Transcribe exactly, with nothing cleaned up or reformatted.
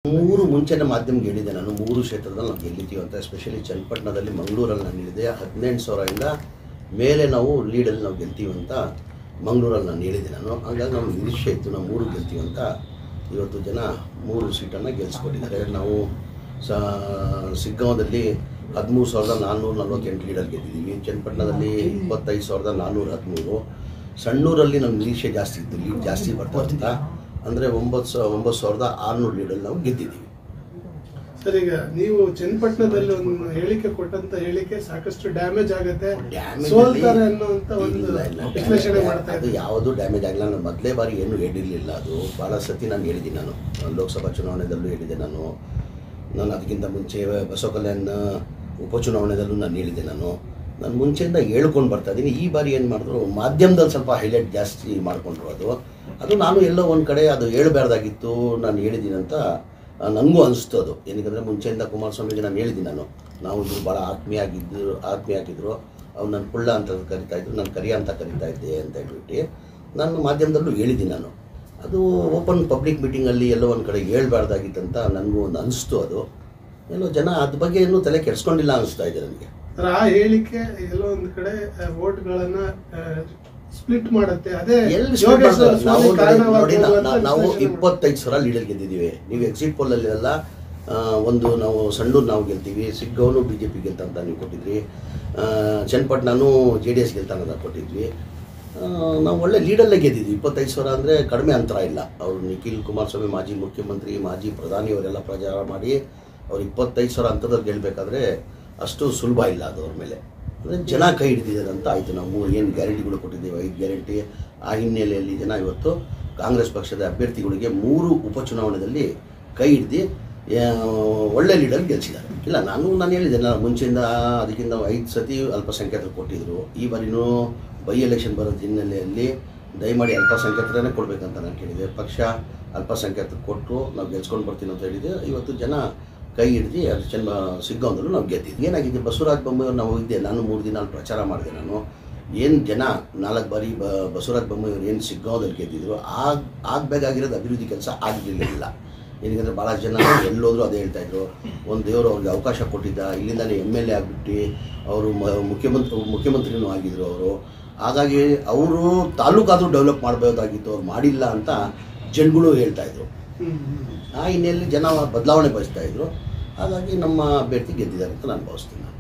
ಮೂರು ಮುಂಚೆನೇ ಮಾಧ್ಯಮಕ್ಕೆ ಹೇಳಿದೆ ನಾನು, ಮೂರು ಕ್ಷೇತ್ರದಲ್ಲಿ ನಾವು ಗೆಲ್ಲಿತೀವಿ ಅಂತ. ಎಸ್ಪೆಷಲಿ ಚನ್ನಪಟ್ಟಣದಲ್ಲಿ, ಮಂಗಳೂರಲ್ಲಿ ನಾನು ಹೇಳಿದೆ ಹದಿನೆಂಟು ಸಾವಿರದಿಂದ ಮೇಲೆ ನಾವು ಲೀಡಲ್ಲಿ ನಾವು ಗೆಲ್ತೀವಿ ಅಂತ ಮಂಗಳೂರಲ್ಲಿ ನಾನು ಹೇಳಿದೆ ನಾನು. ಹಾಗಾಗಿ ನಮ್ಗೆ ನಿರೀಕ್ಷೆ ಇತ್ತು ನಾವು ಮೂರು ಗೆಲ್ತೀವಿ ಅಂತ. ಇವತ್ತು ಜನ ಮೂರು ಸೀಟನ್ನು ಗೆಲ್ಲಿಸ್ಕೊಟ್ಟಿದ್ದಾರೆ. ನಾವು ಸ ಸಿಗ್ಗಾಂವದಲ್ಲಿ ಹದಿಮೂರು ಸಾವಿರದ ನಾನ್ನೂರ ನಲ್ವತ್ತೆಂಟು ಲೀಡರ್ ಗೆದ್ದಿದ್ದೀವಿ. ಚನ್ನಪಟ್ಟಣದಲ್ಲಿ ಇಪ್ಪತ್ತೈದು ಸಾವಿರದ ನಾನ್ನೂರ ಹದಿಮೂರು. ಸಣ್ಣೂರಲ್ಲಿ ನಮ್ಮ ನಿರೀಕ್ಷೆ ಜಾಸ್ತಿ ಇತ್ತು, ಲೀಡ್ ಜಾಸ್ತಿ ಬರ್ತಾ ಅಂತ. ಅಂದರೆ ಒಂಬತ್ತು ಸಾವಿರ ಒಂಬತ್ತು ಸಾವಿರದ ಆರುನೂರು ಲೀಡಲ್ಲಿ ನಾವು ಗೆದ್ದಿದ್ದೀವಿ. ಸರ್, ಈಗ ನೀವು ಚನ್ನಪಟ್ಟಣದಲ್ಲಿ ಒಂದು ಹೇಳಿಕೆ ಕೊಟ್ಟಂತ ಹೇಳಿಕೆ ಸಾಕಷ್ಟು ಡ್ಯಾಮೇಜ್ ಆಗುತ್ತೆ, ಸೋಲ್ತಾರೆ ಅನ್ನುವಂತ ಒಂದು ವಿಶ್ಲೇಷಣೆ ಮಾಡ್ತಾ ಅದು ಯಾವುದು ಡ್ಯಾಮೇಜ್ ಆಗಿಲ್ಲ. ನಾನು ಮೊದಲೇ ಬಾರಿ ಏನು ಹೇಳಿರಲಿಲ್ಲ. ಅದು ಭಾಳ ಸತಿ ನಾನು ಹೇಳಿದ್ದೀನಿ. ನಾನು ಲೋಕಸಭಾ ಚುನಾವಣೆದಲ್ಲೂ ಹೇಳಿದೆ ನಾನು. ನಾನು ಅದಕ್ಕಿಂತ ಮುಂಚೆ ಬಸವ ಕಲ್ಯಾಣ ಉಪಚುನಾವಣೆದಲ್ಲೂ ನಾನು ಹೇಳಿದೆ ನಾನು. ನಾನು ಮುಂಚೆಯಿಂದ ಹೇಳ್ಕೊಂಡು ಬರ್ತಾ ಇದ್ದೀನಿ. ಈ ಬಾರಿ ಏನು ಮಾಡಿದ್ರು, ಮಾಧ್ಯಮದಲ್ಲಿ ಸ್ವಲ್ಪ ಹೈಲೈಟ್ ಜಾಸ್ತಿ ಮಾಡಿಕೊಂಡ್ರು. ಅದು ಅದು ನಾನು ಎಲ್ಲೋ ಒಂದು ಕಡೆ ಅದು ಹೇಳಬಾರ್ದಾಗಿತ್ತು, ನಾನು ಹೇಳಿದ್ದೀನಿ ಅಂತ ನನಗೂ ಅನಿಸ್ತು. ಅದು ಏನಕ್ಕೆ ಮುಂಚೆಯಿಂದ ಕುಮಾರಸ್ವಾಮಿಗೆ ನಾನು ಹೇಳಿದ್ದೀನಿ ನಾನು. ನಾವು ಇದ್ರು ಭಾಳ ಆತ್ಮೀಯ ಆಗಿದ್ದರು ಆತ್ಮೀಯ ಆಗಿದ್ದರು ಅವ್ರು ನನ್ನ ಕುಳ್ಳ ಅಂತ ಕರಿತಾಯಿದ್ರು, ನಾನು ಕರಿಯ ಅಂತ ಕರಿತಾ ಇದ್ದೆ ಅಂತ ಹೇಳ್ಬಿಟ್ಟು ನಾನು ಮಾಧ್ಯಮದಲ್ಲೂ ಹೇಳಿದ್ದೀನಿ ನಾನು. ಅದು ಓಪನ್ ಪಬ್ಲಿಕ್ ಮೀಟಿಂಗಲ್ಲಿ ಎಲ್ಲೋ ಒಂದು ಕಡೆ ಹೇಳ್ಬಾರ್ದಾಗಿತ್ತಂತ ನನಗೂ ಒಂದು ಅನಿಸ್ತು. ಅದು ಎಲ್ಲೋ ಜನ ಅದ್ರ ಬಗ್ಗೆ ಇನ್ನೂ ತಲೆ ಕೆಡಿಸ್ಕೊಂಡಿಲ್ಲ ಅನಿಸ್ತಾ ಇದೆ ನನಗೆ. ಆ ಹೇಳಿಕೆ ಎಲ್ಲೋ ಒಂದು ಕಡೆ ವೋಟ್ಗಳನ್ನು ಸ್ಪ್ಲಿಟ್ ಮಾಡುತ್ತೆ. ಅದೇ ಎಲ್ಲಿ ನೋಡಿ, ನಾವು ಇಪ್ಪತ್ತೈದು ಸಾವಿರ ಲೀಡರ್ ಗೆದ್ದಿದ್ದೀವಿ. ನೀವು ಎಕ್ಸಿಟ್ ಪೋಲಲ್ಲಿ ಎಲ್ಲ ಒಂದು ನಾವು ಸಣ್ಣೂರು ನಾವು ಗೆಲ್ತೀವಿ, ಸಿಗ್ಗಾಂವನು ಬಿ ಜೆ ಪಿ ಗೆಲ್ತಂತ ನೀವು ಕೊಟ್ಟಿದ್ರಿ, ಚನ್ನಪಟ್ಟಣನೂ ಜೆ ಡಿ ಎಸ್ ಗೆಲ್ತಾನಂತ ಕೊಟ್ಟಿದ್ವಿ. ನಾವು ಒಳ್ಳೆ ಲೀಡಲ್ಲೇ ಗೆದ್ದಿದ್ವಿ. ಇಪ್ಪತ್ತೈದು ಸಾವಿರ ಅಂದರೆ ಕಡಿಮೆ ಅಂತರ ಇಲ್ಲ. ಅವರು ನಿಖಿಲ್ ಕುಮಾರಸ್ವಾಮಿ ಮಾಜಿ ಮುಖ್ಯಮಂತ್ರಿ, ಮಾಜಿ ಪ್ರಧಾನಿ ಅವರೆಲ್ಲ ಪ್ರಚಾರ ಮಾಡಿ ಅವ್ರು ಇಪ್ಪತ್ತೈದು ಸಾವಿರ ಅಂತದಲ್ಲಿ ಗೆಲ್ಲಬೇಕಾದ್ರೆ ಅಷ್ಟು ಸುಲಭ ಇಲ್ಲ ಅದು ಅವ್ರ ಮೇಲೆ. ಅಂದರೆ ಜನ ಕೈ ಹಿಡಿದಿದ್ದಾರೆ ಅಂತ ಆಯಿತು. ನಾವು ಏನು ಗ್ಯಾರಂಟಿಗಳು ಕೊಟ್ಟಿದ್ದೇವೆ, ಐದು ಗ್ಯಾರಂಟಿ, ಆ ಹಿನ್ನೆಲೆಯಲ್ಲಿ ಜನ ಇವತ್ತು ಕಾಂಗ್ರೆಸ್ ಪಕ್ಷದ ಅಭ್ಯರ್ಥಿಗಳಿಗೆ ಮೂರು ಉಪಚುನಾವಣೆಯಲ್ಲಿ ಕೈ ಹಿಡಿದು ಒಳ್ಳೆ ಲೀಡರ್ ಗೆಲ್ಲಿಸಿದ್ದಾರೆ. ಇಲ್ಲ, ನಾನು ನಾನು ಹೇಳಿದೆ ನಾನು ಮುಂಚೆಯಿಂದ ಅದಕ್ಕಿಂತ ಐದು ಸತಿ ಅಲ್ಪಸಂಖ್ಯಾತರು ಕೊಟ್ಟಿದ್ದರು. ಈ ಬಾರಿನೂ ಬೈ ಎಲೆಕ್ಷನ್ ಬರೋದು ಹಿನ್ನೆಲೆಯಲ್ಲಿ ದಯಮಾಡಿ ಅಲ್ಪಸಂಖ್ಯಾತರನ್ನೇ ಕೊಡಬೇಕಂತ ನಾನು ಕೇಳಿದೆ. ಪಕ್ಷ ಅಲ್ಪಸಂಖ್ಯಾತರು ಕೊಟ್ಟು ನಾವು ಗೆಲ್ಸ್ಕೊಂಡು ಬರ್ತೀನಿ ಅಂತ ಹೇಳಿದೆ. ಇವತ್ತು ಜನ ಕೈ ಹಿಡಿದು ಅದು ಚೆನ್ನ ಸಿಗ್ಗಾಂವದಲ್ಲೂ ನಾವು ಗೆದ್ದಿದ್ವಿ. ಏನಾಗಿದೆ, ಬಸವರಾಜ ಬೊಮ್ಮಾಯಿ ನಾವು ಇದ್ದೆ, ನಾನು ಮೂರು ದಿನ ಅಲ್ಲಿ ಪ್ರಚಾರ ಮಾಡಿದೆ ನಾನು. ಏನು ಜನ ನಾಲ್ಕು ಬಾರಿ ಬ ಬಸವರಾಜ ಬೊಮ್ಮಾಯಿ ಅವರು ಏನು ಸಿಗ್ಗಾಂವದಲ್ಲಿ ಗೆದ್ದಿದ್ರು, ಆಗ ಆಗಬೇಕಾಗಿರೋದು ಅಭಿವೃದ್ಧಿ ಕೆಲಸ ಆಗಲಿಲ್ಲ. ಏನಂದರೆ ಭಾಳ ಜನ ಎಲ್ಲೋದ್ರೂ ಅದೇ ಹೇಳ್ತಾಯಿದ್ರು, ಒಂದು ದೇವರು ಅವ್ರಿಗೆ ಅವಕಾಶ ಕೊಟ್ಟಿದ್ದ, ಇಲ್ಲಿಂದಲೇ ಎಮ್ ಎಲ್ ಎ ಆಗಿಬಿಟ್ಟು ಅವರು ಮುಖ್ಯಮಂತ್ರಿ ಮುಖ್ಯಮಂತ್ರಿನೂ ಆಗಿದ್ದರು ಅವರು. ಹಾಗಾಗಿ ಅವರು ತಾಲೂಕಾದರೂ ಡೆವಲಪ್ ಮಾಡಬಹುದಾಗಿತ್ತು, ಅವ್ರು ಮಾಡಿಲ್ಲ ಅಂತ ಜನಗಳು ಹೇಳ್ತಾಯಿದ್ರು. ಆ ಹಿನ್ನೆಲೆಯಲ್ಲಿ ಜನ ಬದಲಾವಣೆ ಬಯಸ್ತಾಯಿದ್ರು. ಹಾಗಾಗಿ ನಮ್ಮ ಅಭ್ಯರ್ಥಿ ಗೆದ್ದಿದ್ದಾರೆ ಅಂತ ನಾನು ಭಾವಿಸ್ತೀನಿ.